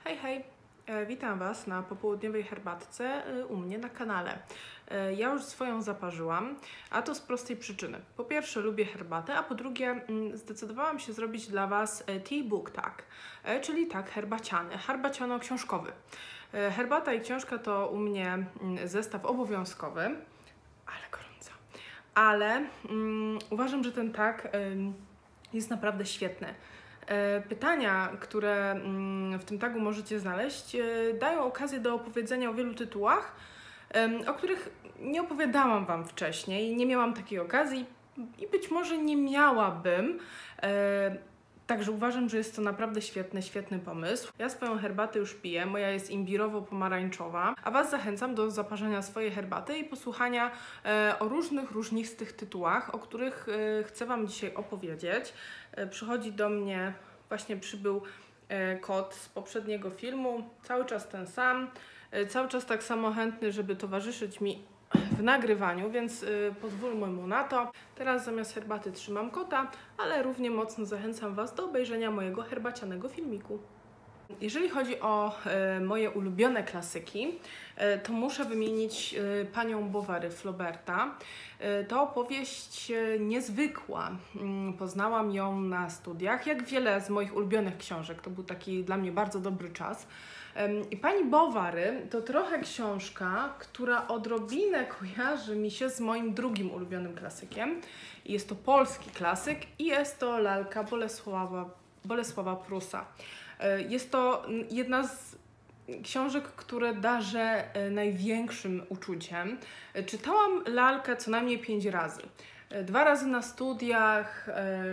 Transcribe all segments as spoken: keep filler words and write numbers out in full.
Hej, hej! E, Witam Was na popołudniowej herbatce e, u mnie na kanale. E, Ja już swoją zaparzyłam, a to z prostej przyczyny. Po pierwsze lubię herbatę, a po drugie mm, zdecydowałam się zrobić dla Was e, tea book tag, e, czyli tak herbaciany, herbaciano-książkowy. E, Herbata i książka to u mnie mm, zestaw obowiązkowy, ale gorąco. Ale mm, uważam, że ten tag ym, jest naprawdę świetny. E, Pytania, które mm, w tym tagu możecie znaleźć, e, dają okazję do opowiedzenia o wielu tytułach, em, o których nie opowiadałam Wam wcześniej, nie miałam takiej okazji i być może nie miałabym. E, Także uważam, że jest to naprawdę świetny, świetny pomysł. Ja swoją herbatę już piję, moja jest imbirowo-pomarańczowa, a Was zachęcam do zaparzenia swojej herbaty i posłuchania e, o różnych, różnistych tytułach, o których e, chcę Wam dzisiaj opowiedzieć. E, przychodzi do mnie, właśnie przybył e, kot z poprzedniego filmu, cały czas ten sam, e, cały czas tak samo chętny, żeby towarzyszyć mi w nagrywaniu, więc y, pozwólmy mu na to. Teraz zamiast herbaty trzymam kota, ale równie mocno zachęcam Was do obejrzenia mojego herbacianego filmiku. Jeżeli chodzi o y, moje ulubione klasyki, y, to muszę wymienić y, Panią Bovary Flauberta. Y, to opowieść y, niezwykła. Y, poznałam ją na studiach, jak wiele z moich ulubionych książek. To był taki dla mnie bardzo dobry czas. I Pani Bovary to trochę książka, która odrobinę kojarzy mi się z moim drugim ulubionym klasykiem. Jest to polski klasyk i jest to lalka Bolesława, Bolesława Prusa. Jest to jedna z książek, które darzę największym uczuciem. Czytałam lalkę co najmniej pięć razy. Dwa razy na studiach,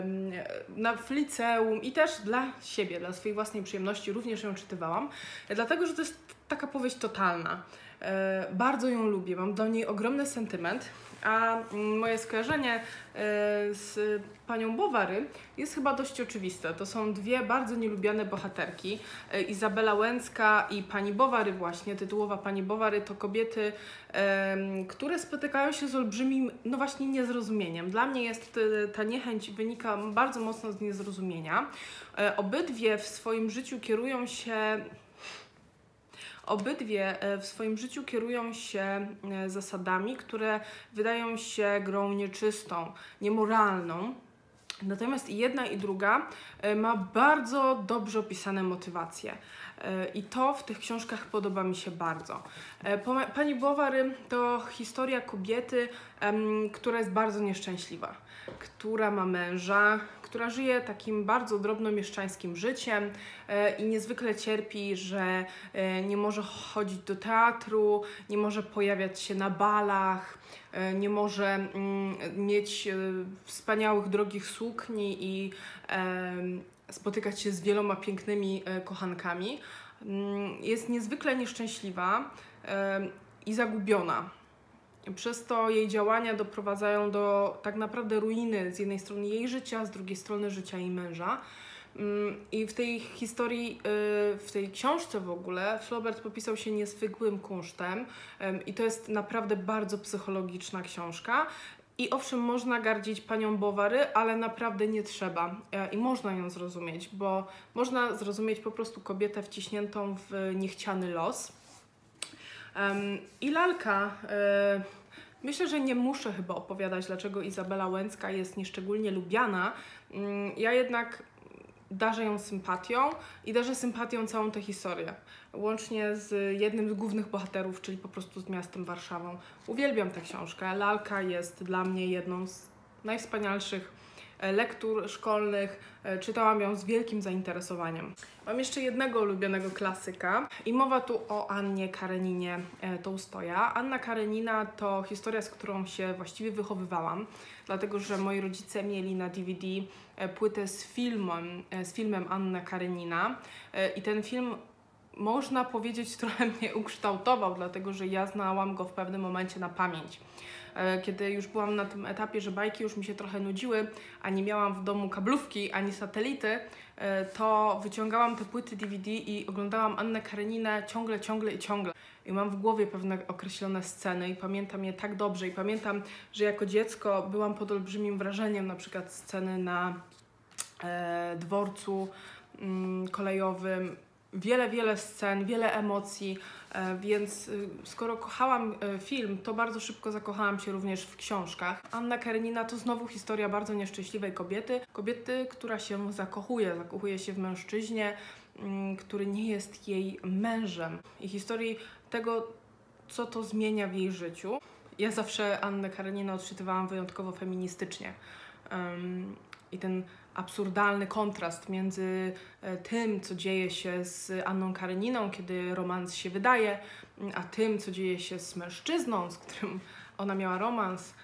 na, w liceum i też dla siebie, dla swojej własnej przyjemności również ją czytywałam, dlatego że to jest taka powieść totalna. Bardzo ją lubię, mam do niej ogromny sentyment, a moje skojarzenie z Panią Bovary jest chyba dość oczywiste. To są dwie bardzo nielubiane bohaterki. Izabela Łęcka i Pani Bovary właśnie, tytułowa Pani Bovary, to kobiety, które spotykają się z olbrzymim, no właśnie, niezrozumieniem. Dla mnie jest ta niechęć wynika bardzo mocno z niezrozumienia. Obydwie w swoim życiu kierują się Obydwie w swoim życiu kierują się zasadami, które wydają się grą nieczystą, niemoralną. Natomiast i jedna i druga ma bardzo dobrze opisane motywacje. I to w tych książkach podoba mi się bardzo. Pani Bovary to historia kobiety, która jest bardzo nieszczęśliwa, która ma męża, która żyje takim bardzo drobnomieszczańskim życiem i niezwykle cierpi, że nie może chodzić do teatru, nie może pojawiać się na balach, nie może mieć wspaniałych, drogich sukni i spotykać się z wieloma pięknymi kochankami. Jest niezwykle nieszczęśliwa i zagubiona. Przez to jej działania doprowadzają do tak naprawdę ruiny z jednej strony jej życia, z drugiej strony życia jej męża. I w tej historii, w tej książce w ogóle Flaubert popisał się niezwykłym kunsztem i to jest naprawdę bardzo psychologiczna książka. I owszem, można gardzić Panią Bovary, ale naprawdę nie trzeba. I można ją zrozumieć, bo można zrozumieć po prostu kobietę wciśniętą w niechciany los. I lalka, myślę, że nie muszę chyba opowiadać, dlaczego Izabela Łęcka jest nieszczególnie lubiana. Ja jednak darzę ją sympatią i darzę sympatią całą tę historię. Łącznie z jednym z głównych bohaterów, czyli po prostu z miastem Warszawą. Uwielbiam tę książkę. Lalka jest dla mnie jedną z najwspanialszych lektur szkolnych. Czytałam ją z wielkim zainteresowaniem. Mam jeszcze jednego ulubionego klasyka i mowa tu o Annie Kareninie Tołstoja. Anna Karenina to historia, z którą się właściwie wychowywałam, dlatego że moi rodzice mieli na D V D płytę z filmem, z filmem Anna Karenina i ten film, można powiedzieć, trochę mnie ukształtował, dlatego że ja znałam go w pewnym momencie na pamięć. Kiedy już byłam na tym etapie, że bajki już mi się trochę nudziły, a nie miałam w domu kablówki ani satelity, to wyciągałam te płyty D V D i oglądałam Annę Kareninę ciągle, ciągle i ciągle. I mam w głowie pewne określone sceny i pamiętam je tak dobrze. I pamiętam, że jako dziecko byłam pod olbrzymim wrażeniem, na przykład sceny na e, dworcu mm, kolejowym, wiele, wiele scen, wiele emocji, więc skoro kochałam film, to bardzo szybko zakochałam się również w książkach. Anna Karenina to znowu historia bardzo nieszczęśliwej kobiety. Kobiety, która się zakochuje, zakochuje się w mężczyźnie, który nie jest jej mężem. I historii tego, co to zmienia w jej życiu. Ja zawsze Annę Kareninę odczytywałam wyjątkowo feministycznie. Um, I ten absurdalny kontrast między tym, co dzieje się z Anną Kareniną, kiedy romans się wydaje, a tym, co dzieje się z mężczyzną, z którym ona miała romans,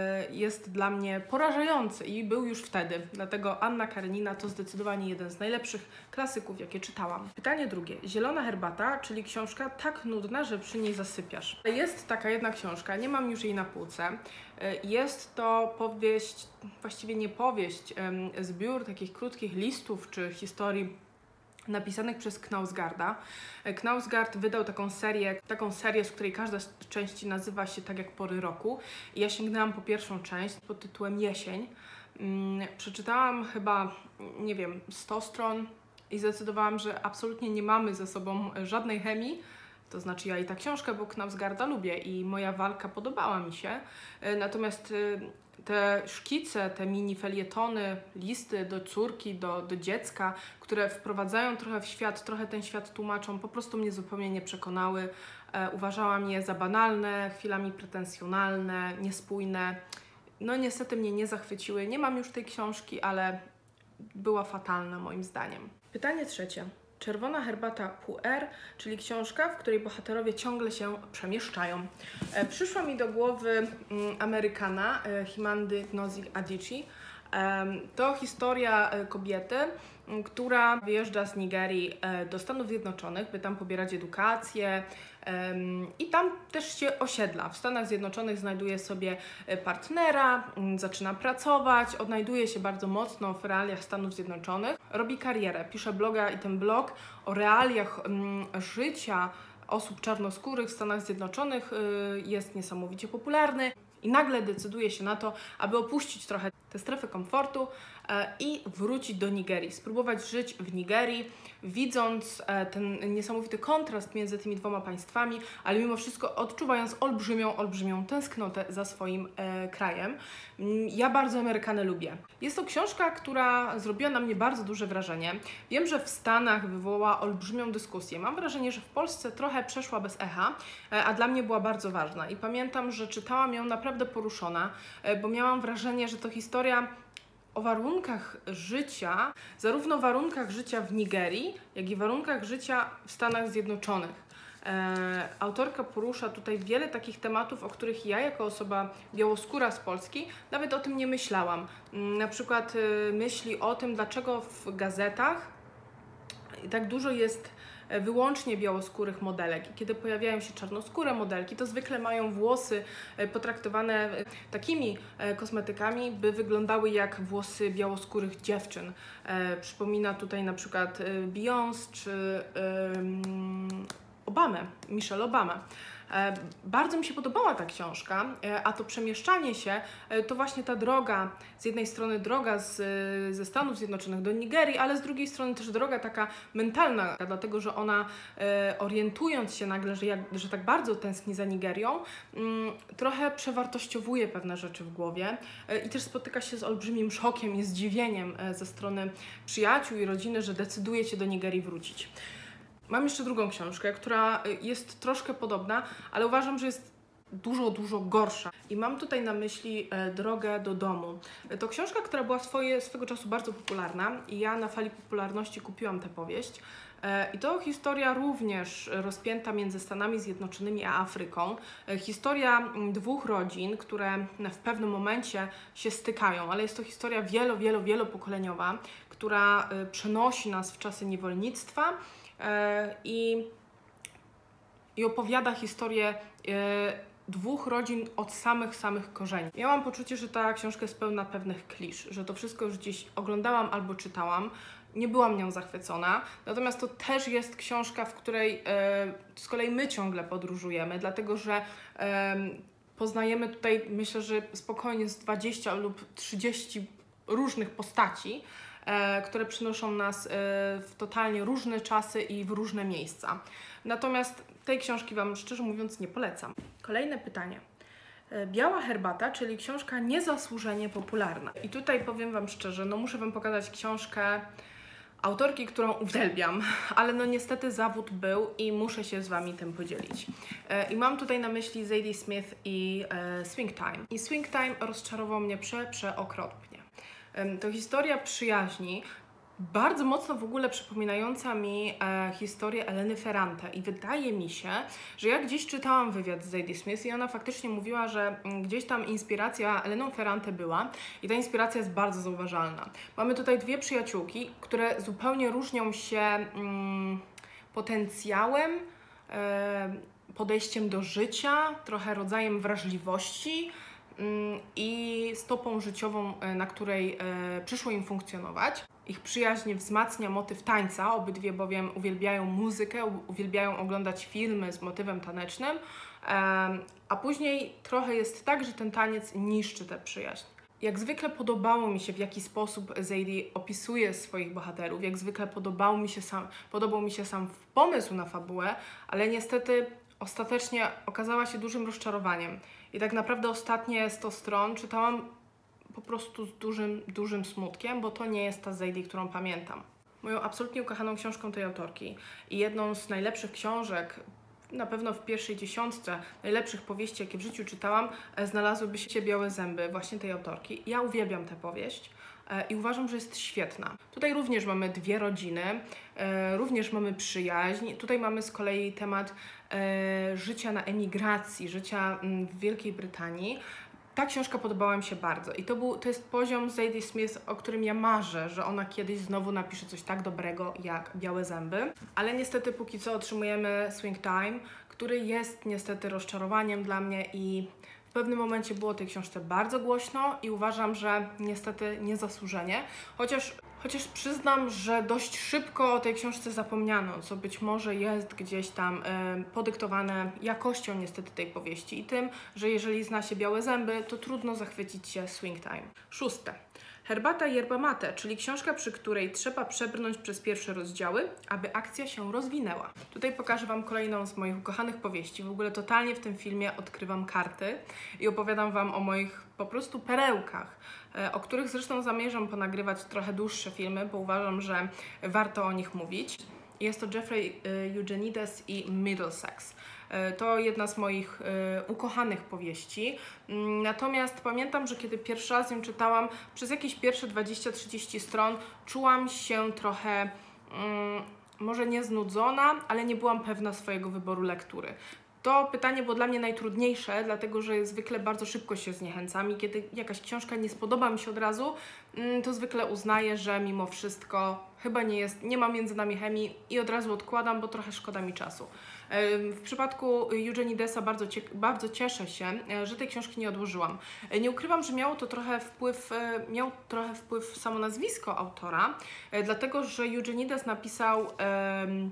jest dla mnie porażający i był już wtedy. Dlatego Anna Karenina to zdecydowanie jeden z najlepszych klasyków, jakie czytałam. Pytanie drugie. Zielona herbata, czyli książka tak nudna, że przy niej zasypiasz. Jest taka jedna książka, nie mam już jej na półce. Jest to powieść, właściwie nie powieść, zbiór takich krótkich listów czy historii napisanych przez Knausgarda. Knausgard wydał taką serię, taką serię, z której każda z części nazywa się tak jak pory roku. I ja sięgnęłam po pierwszą część pod tytułem Jesień. Hmm, przeczytałam chyba, nie wiem, sto stron i zdecydowałam, że absolutnie nie mamy ze sobą żadnej chemii. To znaczy ja i ta książka, bo Knausgarda lubię i moja walka podobała mi się. Natomiast te szkice, te mini felietony, listy do córki, do, do dziecka, które wprowadzają trochę w świat, trochę ten świat tłumaczą, po prostu mnie zupełnie nie przekonały. E, uważałam je za banalne, chwilami pretensjonalne, niespójne. No niestety mnie nie zachwyciły. Nie mam już tej książki, ale była fatalna moim zdaniem. Pytanie trzecie. Czerwona herbata Puer, czyli książka, w której bohaterowie ciągle się przemieszczają. E, przyszła mi do głowy mm, Amerykana e, Chimandy Ngozi Adichie. E, to historia e, kobiety, m, która wyjeżdża z Nigerii e, do Stanów Zjednoczonych, by tam pobierać edukację e, i tam też się osiedla. W Stanach Zjednoczonych znajduje sobie partnera, m, zaczyna pracować, odnajduje się bardzo mocno w realiach Stanów Zjednoczonych, robi karierę, pisze bloga i ten blog o realiach m, życia osób czarnoskórych w Stanach Zjednoczonych y, jest niesamowicie popularny i nagle decyduje się na to, aby opuścić trochę tę strefę komfortu y, i wrócić do Nigerii, spróbować żyć w Nigerii, widząc y, ten niesamowity kontrast między tymi dwoma państwami, ale mimo wszystko odczuwając olbrzymią, olbrzymią tęsknotę za swoim y, krajem. Y, ja bardzo Amerykanę lubię. Jest to książka, która zrobiła na mnie bardzo duże wrażenie. Wiem, że w Stanach wywołała olbrzymią dyskusję. Mam wrażenie, że w Polsce trochę przeszła bez echa, a dla mnie była bardzo ważna. I pamiętam, że czytałam ją naprawdę poruszona, bo miałam wrażenie, że to historia o warunkach życia, zarówno warunkach życia w Nigerii, jak i warunkach życia w Stanach Zjednoczonych. E, autorka porusza tutaj wiele takich tematów, o których ja jako osoba białoskóra z Polski nawet o tym nie myślałam. Na przykład e, myśli o tym, dlaczego w gazetach tak dużo jest wyłącznie białoskórych modelek. I kiedy pojawiają się czarnoskóre modelki, to zwykle mają włosy potraktowane takimi kosmetykami, by wyglądały jak włosy białoskórych dziewczyn. E, przypomina tutaj na przykład Beyoncé czy Obamę, Michelle Obamę. E, bardzo mi się podobała ta książka, e, a to przemieszczanie się e, to właśnie ta droga, z jednej strony droga z, ze Stanów Zjednoczonych do Nigerii, ale z drugiej strony też droga taka mentalna, dlatego że ona e, orientując się nagle, że, jak, że tak bardzo tęskni za Nigerią, mm, trochę przewartościowuje pewne rzeczy w głowie e, i też spotyka się z olbrzymim szokiem i zdziwieniem e, ze strony przyjaciół i rodziny, że decyduje się do Nigerii wrócić. Mam jeszcze drugą książkę, która jest troszkę podobna, ale uważam, że jest dużo, dużo gorsza. I mam tutaj na myśli e, Drogę do domu. To książka, która była swoje, swego czasu bardzo popularna i ja na fali popularności kupiłam tę powieść. E, I to historia również rozpięta między Stanami Zjednoczonymi a Afryką. E, historia dwóch rodzin, które w pewnym momencie się stykają, ale jest to historia wielo, wielo, wielopokoleniowa, która e, przenosi nas w czasy niewolnictwa, I, i opowiada historię e, dwóch rodzin od samych, samych korzeni. Miałam poczucie, że ta książka jest pełna pewnych klisz, że to wszystko już gdzieś oglądałam albo czytałam. Nie byłam nią zachwycona, natomiast to też jest książka, w której e, z kolei my ciągle podróżujemy, dlatego że e, poznajemy tutaj, myślę, że spokojnie z dwadzieścia lub trzydzieści różnych postaci, e, które przynoszą nas e, w totalnie różne czasy i w różne miejsca. Natomiast tej książki Wam szczerze mówiąc nie polecam. Kolejne pytanie. Biała herbata, czyli książka niezasłużenie popularna. I tutaj powiem Wam szczerze, no muszę Wam pokazać książkę autorki, którą uwielbiam, ale no niestety zawód był i muszę się z Wami tym podzielić. I mam tutaj na myśli Zadie Smith i e, Swing Time. I Swing Time rozczarował mnie prze, przeokropnie. To historia przyjaźni, bardzo mocno w ogóle przypominająca mi e, historię Eleny Ferrante i wydaje mi się, że ja gdzieś czytałam wywiad z Zadie Smith i ona faktycznie mówiła, że m, gdzieś tam inspiracja Eleną Ferrante była i ta inspiracja jest bardzo zauważalna. Mamy tutaj dwie przyjaciółki, które zupełnie różnią się mm, potencjałem, e, podejściem do życia, trochę rodzajem wrażliwości mm, i stopą życiową, e, na której e, przyszło im funkcjonować. Ich przyjaźń wzmacnia motyw tańca, obydwie bowiem uwielbiają muzykę, uwielbiają oglądać filmy z motywem tanecznym, a później trochę jest tak, że ten taniec niszczy tę przyjaźń. Jak zwykle podobało mi się, w jaki sposób Zadie opisuje swoich bohaterów, jak zwykle podobał mi się sam, podobał mi się sam pomysł na fabułę, ale niestety ostatecznie okazała się dużym rozczarowaniem. I tak naprawdę ostatnie sto stron czytałam po prostu z dużym, dużym smutkiem, bo to nie jest ta Zadie, którą pamiętam. Moją absolutnie ukochaną książką tej autorki i jedną z najlepszych książek, na pewno w pierwszej dziesiątce najlepszych powieści, jakie w życiu czytałam, znalazłyby się Białe Zęby, właśnie tej autorki. Ja uwielbiam tę powieść i uważam, że jest świetna. Tutaj również mamy dwie rodziny, również mamy przyjaźń. Tutaj mamy z kolei temat życia na emigracji, życia w Wielkiej Brytanii. Ta książka podobała mi się bardzo i to, był, to jest poziom Zadie Smith, o którym ja marzę, że ona kiedyś znowu napisze coś tak dobrego jak Białe Zęby. Ale niestety póki co otrzymujemy Swing Time, który jest niestety rozczarowaniem dla mnie i w pewnym momencie było o tej książce bardzo głośno i uważam, że niestety niezasłużenie. Chociaż, chociaż przyznam, że dość szybko o tej książce zapomniano, co być może jest gdzieś tam y, podyktowane jakością niestety tej powieści i tym, że jeżeli zna się Białe Zęby, to trudno zachwycić się Swing Time. Szóste. Herbata Yerba Mate, czyli książka, przy której trzeba przebrnąć przez pierwsze rozdziały, aby akcja się rozwinęła. Tutaj pokażę Wam kolejną z moich ukochanych powieści. W ogóle totalnie w tym filmie odkrywam karty i opowiadam Wam o moich po prostu perełkach, o których zresztą zamierzam ponagrywać trochę dłuższe filmy, bo uważam, że warto o nich mówić. Jest to Jeffrey Eugenides i Middlesex. To jedna z moich y, ukochanych powieści. Natomiast pamiętam, że kiedy pierwszy raz ją czytałam, przez jakieś pierwsze dwadzieścia trzydzieści stron czułam się trochę, y, może nie znudzona, ale nie byłam pewna swojego wyboru lektury. To pytanie było dla mnie najtrudniejsze, dlatego że zwykle bardzo szybko się zniechęcam i kiedy jakaś książka nie spodoba mi się od razu, to zwykle uznaję, że mimo wszystko chyba nie jest, nie ma między nami chemii i od razu odkładam, bo trochę szkoda mi czasu. W przypadku Eugenidesa bardzo, cie, bardzo cieszę się, że tej książki nie odłożyłam. Nie ukrywam, że miało to trochę wpływ, miał trochę wpływ samo nazwisko autora, dlatego że Eugenides napisał um,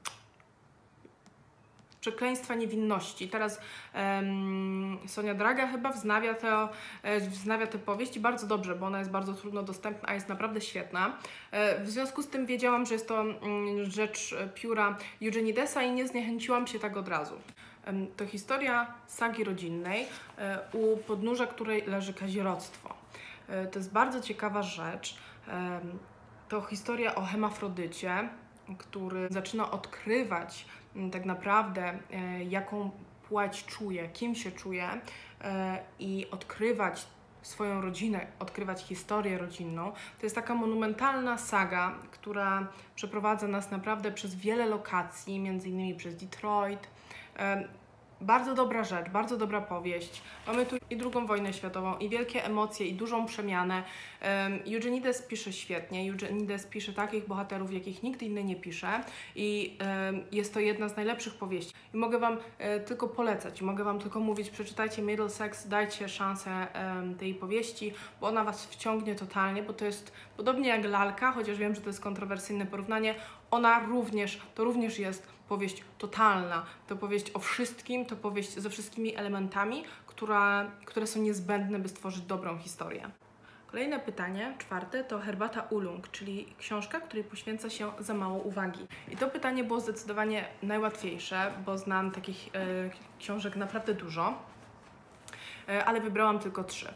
Przekleństwa niewinności. Teraz um, Sonia Draga chyba wznawia tę wznawia tę powieść i bardzo dobrze, bo ona jest bardzo trudno dostępna, a jest naprawdę świetna. W związku z tym wiedziałam, że jest to um, rzecz pióra Eugenidesa i nie zniechęciłam się tak od razu. Um, to historia sagi rodzinnej, um, u podnóża której leży kazirodztwo. Um, to jest bardzo ciekawa rzecz. Um, to historia o Hemafrodycie, który zaczyna odkrywać tak naprawdę, e, jaką płeć czuje, kim się czuje e, i odkrywać swoją rodzinę, odkrywać historię rodzinną. To jest taka monumentalna saga, która przeprowadza nas naprawdę przez wiele lokacji, między innymi przez Detroit. E, Bardzo dobra rzecz, bardzo dobra powieść. Mamy tu i drugą wojnę światową, i wielkie emocje, i dużą przemianę. Um, Eugenides pisze świetnie. Eugenides pisze takich bohaterów, jakich nikt inny nie pisze. I um, jest to jedna z najlepszych powieści. I mogę Wam e, tylko polecać, mogę Wam tylko mówić, przeczytajcie Middlesex, dajcie szansę um, tej powieści, bo ona Was wciągnie totalnie, bo to jest podobnie jak Lalka, chociaż wiem, że to jest kontrowersyjne porównanie. Ona również, to również jest powieść totalna, to powieść o wszystkim, to powieść ze wszystkimi elementami, która, które są niezbędne, by stworzyć dobrą historię. Kolejne pytanie, czwarte, to herbata Oolong, czyli książka, której poświęca się za mało uwagi. I to pytanie było zdecydowanie najłatwiejsze, bo znam takich e, książek naprawdę dużo, e, ale wybrałam tylko trzy.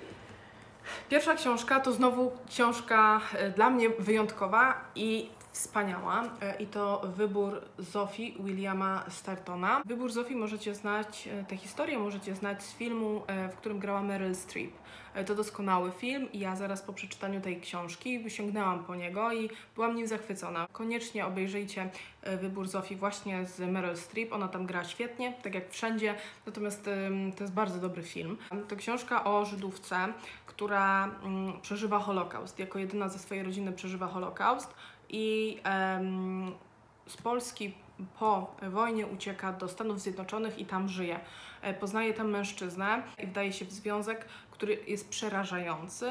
Pierwsza książka to znowu książka e, dla mnie wyjątkowa i wspaniała, e, i to Wybór Zofii Williama Startona. Wybór Zofii możecie znać, e, tę historię możecie znać z filmu, e, w którym grała Meryl Streep. To doskonały film i ja zaraz po przeczytaniu tej książki sięgnęłam po niego i byłam nim zachwycona. Koniecznie obejrzyjcie Wybór Zofii właśnie z Meryl Streep, ona tam gra świetnie, tak jak wszędzie, natomiast to jest bardzo dobry film. To książka o Żydówce, która um, przeżywa Holokaust, jako jedyna ze swojej rodziny przeżywa Holokaust i um, z Polski po wojnie ucieka do Stanów Zjednoczonych i tam żyje. Poznaje tam mężczyznę i wdaje się w związek, który jest przerażający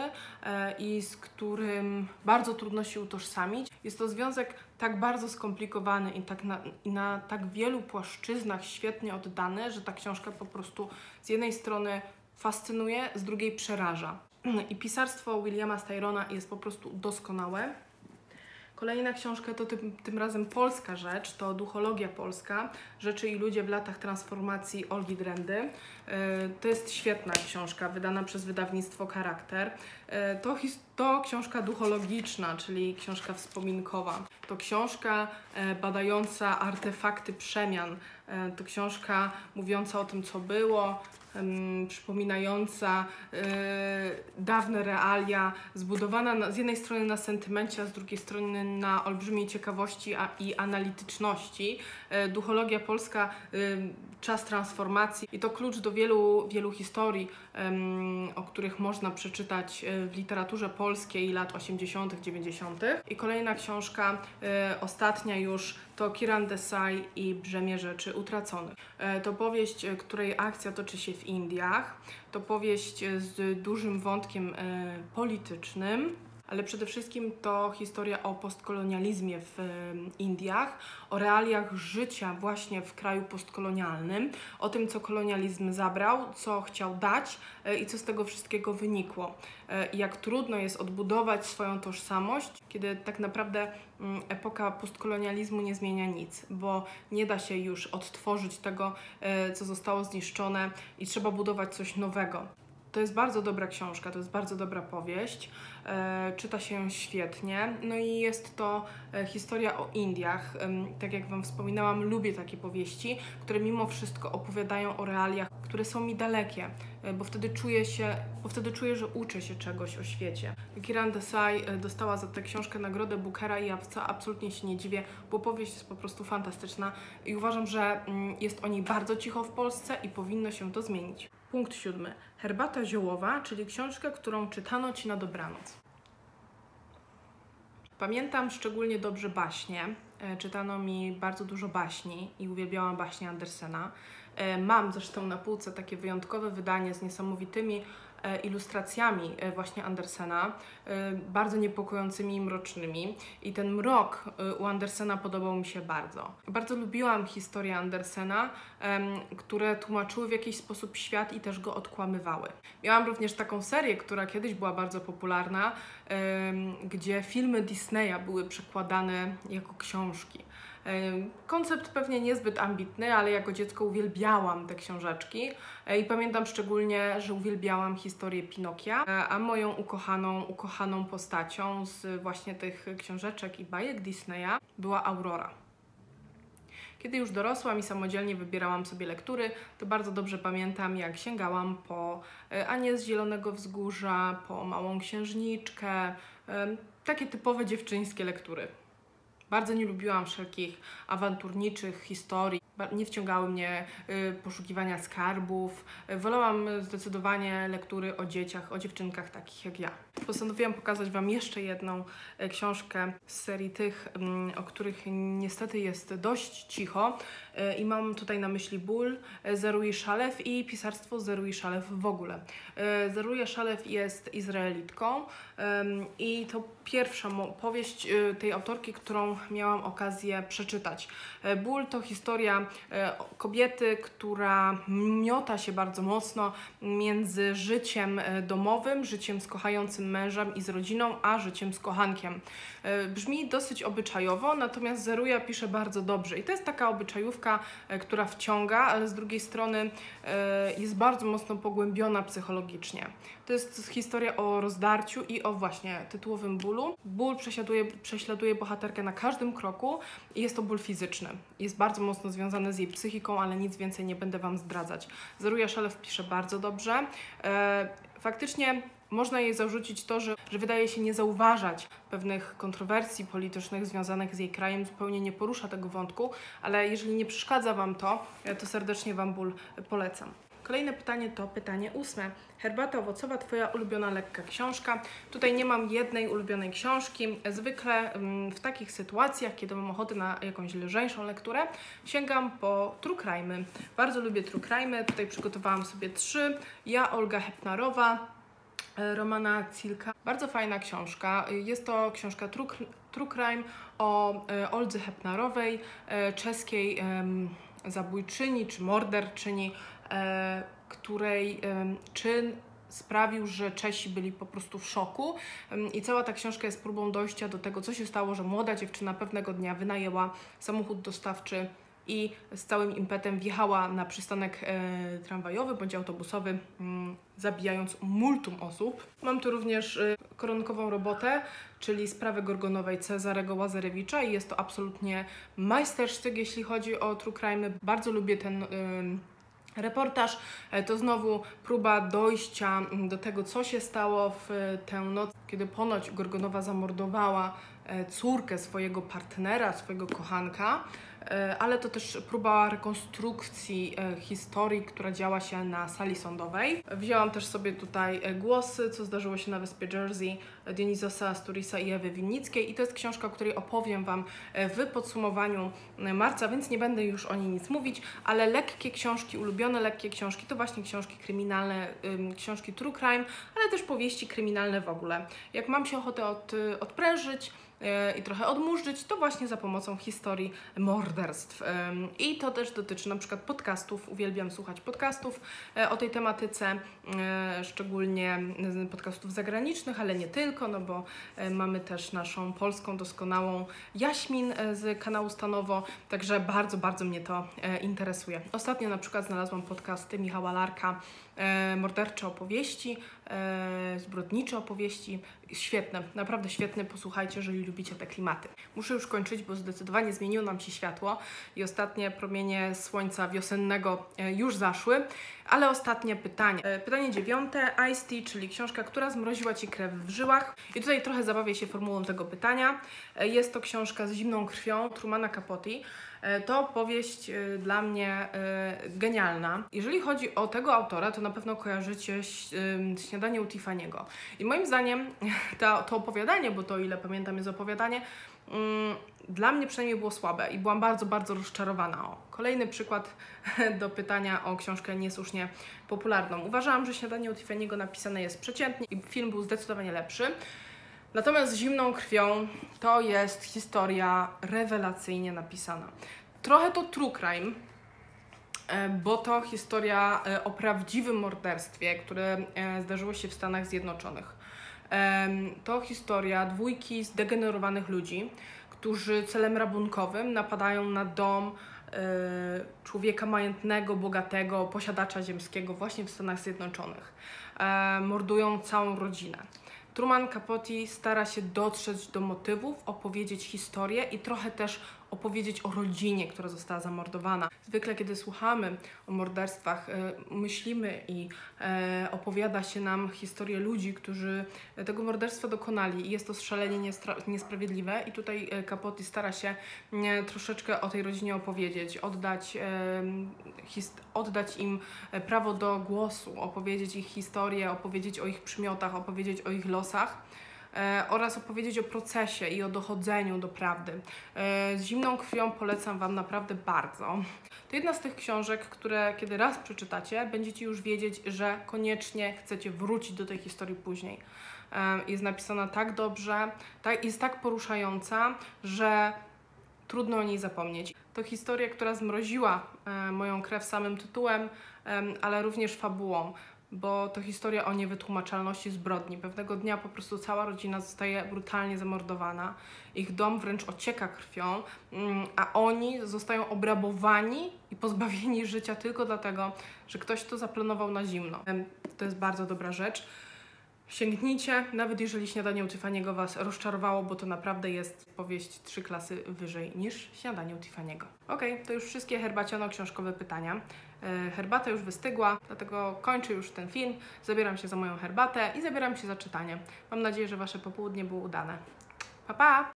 i z którym bardzo trudno się utożsamić. Jest to związek tak bardzo skomplikowany i, tak na, i na tak wielu płaszczyznach świetnie oddany, że ta książka po prostu z jednej strony fascynuje, z drugiej przeraża. I pisarstwo Williama Styrona jest po prostu doskonałe. Kolejna książka to tym, tym razem polska rzecz, to Duchologia polska, Rzeczy i ludzie w latach transformacji Olgi Drendy. Yy, to jest świetna książka, wydana przez wydawnictwo Charakter. Yy, to, to książka duchologiczna, czyli książka wspominkowa. To książka yy, badająca artefakty przemian. Yy, to książka mówiąca o tym, co było, Um, przypominająca yy, dawne realia, zbudowana na, z jednej strony na sentymencie, a z drugiej strony na olbrzymiej ciekawości a, i analityczności. Yy, Duchologia polska, yy, czas transformacji i to klucz do wielu, wielu historii, yy, o których można przeczytać yy, w literaturze polskiej lat osiemdziesiątych, dziewięćdziesiątych. I kolejna książka, yy, ostatnia już, to Kiran Desai i Brzemię rzeczy utraconych. Yy, to powieść, yy, której akcja toczy się w Indiach. To powieść z dużym wątkiem e, politycznym, ale przede wszystkim to historia o postkolonializmie w e, Indiach, o realiach życia właśnie w kraju postkolonialnym, o tym, co kolonializm zabrał, co chciał dać e, i co z tego wszystkiego wynikło. E, jak trudno jest odbudować swoją tożsamość, kiedy tak naprawdę m, epoka postkolonializmu nie zmienia nic, bo nie da się już odtworzyć tego, e, co zostało zniszczone i trzeba budować coś nowego. To jest bardzo dobra książka, to jest bardzo dobra powieść, e, czyta się ją świetnie, no i jest to e, historia o Indiach. E, tak jak Wam wspominałam, lubię takie powieści, które mimo wszystko opowiadają o realiach, które są mi dalekie, e, bo wtedy czuję się, bo wtedy czuję, że uczę się czegoś o świecie. Kiran Desai e, dostała za tę książkę nagrodę Bookera i ja absolutnie się nie dziwię, bo powieść jest po prostu fantastyczna i uważam, że mm, jest o niej bardzo cicho w Polsce i powinno się to zmienić. Punkt siódmy. Herbata ziołowa, czyli książka, którą czytano Ci na dobranoc. Pamiętam szczególnie dobrze baśnie. E, czytano mi bardzo dużo baśni i uwielbiałam baśnie Andersena. E, mam zresztą na półce takie wyjątkowe wydanie z niesamowitymi e, ilustracjami e, właśnie Andersena, e, bardzo niepokojącymi i mrocznymi. I ten mrok e, u Andersena podobał mi się bardzo. Bardzo lubiłam historie Andersena, e, które tłumaczyły w jakiś sposób świat i też go odkłamywały. Miałam również taką serię, która kiedyś była bardzo popularna, e, gdzie filmy Disneya były przekładane jako książki. Koncept pewnie niezbyt ambitny, ale jako dziecko uwielbiałam te książeczki i pamiętam szczególnie, że uwielbiałam historię Pinokia, a moją ukochaną, ukochaną postacią z właśnie tych książeczek i bajek Disneya była Aurora. Kiedy już dorosłam i samodzielnie wybierałam sobie lektury, to bardzo dobrze pamiętam, jak sięgałam po Anię z Zielonego Wzgórza, po Małą Księżniczkę, takie typowe dziewczyńskie lektury. Bardzo nie lubiłam wszelkich awanturniczych historii, nie wciągały mnie y, poszukiwania skarbów. Wolałam zdecydowanie lektury o dzieciach, o dziewczynkach takich jak ja. Postanowiłam pokazać Wam jeszcze jedną y, książkę z serii tych, y, o których niestety jest dość cicho. Y, I mam tutaj na myśli Ból, Zeruji Szalew i pisarstwo Zeruji Szalew w ogóle. Y, Zeruja Szalew jest Izraelitką y, i to pierwsza powieść y, tej autorki, którą miałam okazję przeczytać. Y, Ból to historia kobiety, która miota się bardzo mocno między życiem domowym, życiem z kochającym mężem i z rodziną, a życiem z kochankiem. Brzmi dosyć obyczajowo, natomiast Zeruja pisze bardzo dobrze i to jest taka obyczajówka, która wciąga, ale z drugiej strony jest bardzo mocno pogłębiona psychologicznie. To jest historia o rozdarciu i o właśnie tytułowym bólu. Ból prześladuje, prześladuje bohaterkę na każdym kroku i jest to ból fizyczny. Jest bardzo mocno związany z jej psychiką, ale nic więcej nie będę Wam zdradzać. Zeruja Szalew pisze bardzo dobrze. Faktycznie można jej zarzucić to, że, że wydaje się nie zauważać pewnych kontrowersji politycznych związanych z jej krajem, zupełnie nie porusza tego wątku, ale jeżeli nie przeszkadza Wam to, to serdecznie Wam ból polecam. Kolejne pytanie to pytanie ósme. Herbata owocowa, Twoja ulubiona lekka książka. Tutaj nie mam jednej ulubionej książki. Zwykle w takich sytuacjach, kiedy mam ochotę na jakąś lżejszą lekturę, sięgam po true crime'y. Bardzo lubię true crime'y. Tutaj przygotowałam sobie trzy. Ja, Olga Hepnarowa, Romana Cilka. Bardzo fajna książka. Jest to książka True, true Crime o e, Oldze Hepnarowej, e, czeskiej e, zabójczyni czy morderczyni, e, której e, czyn sprawił, że Czesi byli po prostu w szoku. I cała ta książka jest próbą dojścia do tego, co się stało, że młoda dziewczyna pewnego dnia wynajęła samochód dostawczy i z całym impetem wjechała na przystanek e, tramwajowy bądź autobusowy, m, zabijając multum osób. Mam tu również e, koronkową robotę, czyli sprawę Gorgonowej Cezarego Łazarewicza i jest to absolutnie majstersztyk, jeśli chodzi o true crime. Bardzo lubię ten e, reportaż. E, to znowu próba dojścia do tego, co się stało w tę noc, kiedy ponoć Gorgonowa zamordowała e, córkę swojego partnera, swojego kochanka. Ale to też próba rekonstrukcji historii, która działa się na sali sądowej. Wzięłam też sobie tutaj głosy, co zdarzyło się na wyspie Jersey, Dionizosa Asturisa i Ewy Winnickiej i to jest książka, o której opowiem Wam w podsumowaniu marca, więc nie będę już o niej nic mówić, ale lekkie książki, ulubione lekkie książki to właśnie książki kryminalne, książki true crime, ale też powieści kryminalne w ogóle. Jak mam się ochotę od, odprężyć i trochę odmurzyć, to właśnie za pomocą historii morderstw. I to też dotyczy na przykład podcastów. Uwielbiam słuchać podcastów o tej tematyce, szczególnie podcastów zagranicznych, ale nie tylko, no bo mamy też naszą polską doskonałą Jaśmin z kanału Stanowo, także bardzo, bardzo mnie to interesuje. Ostatnio na przykład znalazłam podcasty Michała Larka, mordercze opowieści, zbrodnicze opowieści. Świetne, naprawdę świetne, posłuchajcie, jeżeli lubicie te klimaty. Muszę już kończyć, bo zdecydowanie zmieniło nam się światło i ostatnie promienie słońca wiosennego już zaszły, ale ostatnie pytanie. Pytanie dziewiąte, Ice Tea, czyli książka, która zmroziła Ci krew w żyłach. I tutaj trochę zabawię się formułą tego pytania. Jest to książka z zimną krwią Trumana Capote. To powieść dla mnie genialna. Jeżeli chodzi o tego autora, to na pewno kojarzycie Śniadanie u Tiffany'ego. I moim zdaniem to, to opowiadanie, bo to ile pamiętam jest opowiadanie, dla mnie przynajmniej było słabe i byłam bardzo, bardzo rozczarowana. O, kolejny przykład do pytania o książkę niesłusznie popularną. Uważałam, że Śniadanie u Tiffany'ego napisane jest przeciętnie i film był zdecydowanie lepszy. Natomiast z zimną krwią to jest historia rewelacyjnie napisana. Trochę to true crime, bo to historia o prawdziwym morderstwie, które zdarzyło się w Stanach Zjednoczonych. To historia dwójki zdegenerowanych ludzi, którzy celem rabunkowym napadają na dom człowieka majętnego, bogatego, posiadacza ziemskiego właśnie w Stanach Zjednoczonych. Mordują całą rodzinę. Truman Capote stara się dotrzeć do motywów, opowiedzieć historię i trochę też opowiedzieć o rodzinie, która została zamordowana. Zwykle, kiedy słuchamy o morderstwach, myślimy i opowiada się nam historię ludzi, którzy tego morderstwa dokonali i jest to szalenie niesprawiedliwe i tutaj Capote stara się troszeczkę o tej rodzinie opowiedzieć, oddać, oddać im prawo do głosu, opowiedzieć ich historię, opowiedzieć o ich przymiotach, opowiedzieć o ich losach. E, oraz opowiedzieć o procesie i o dochodzeniu do prawdy. E, z zimną krwią polecam Wam naprawdę bardzo. To jedna z tych książek, które kiedy raz przeczytacie, będziecie już wiedzieć, że koniecznie chcecie wrócić do tej historii później. E, jest napisana tak dobrze, tak, jest tak poruszająca, że trudno o niej zapomnieć. To historia, która zmroziła e, moją krew samym tytułem, e, ale również fabułą, bo to historia o niewytłumaczalności zbrodni. Pewnego dnia po prostu cała rodzina zostaje brutalnie zamordowana, ich dom wręcz ocieka krwią, mm, a oni zostają obrabowani i pozbawieni życia tylko dlatego, że ktoś to zaplanował na zimno. E, to jest bardzo dobra rzecz. Sięgnijcie, nawet jeżeli Śniadanie u Tiffany'ego Was rozczarowało, bo to naprawdę jest powieść trzy klasy wyżej niż Śniadanie u Tiffany'ego. Okej, to już wszystkie herbaciano-książkowe pytania. E, herbata już wystygła, dlatego kończę już ten film. Zabieram się za moją herbatę i zabieram się za czytanie. Mam nadzieję, że Wasze popołudnie było udane. Pa, pa!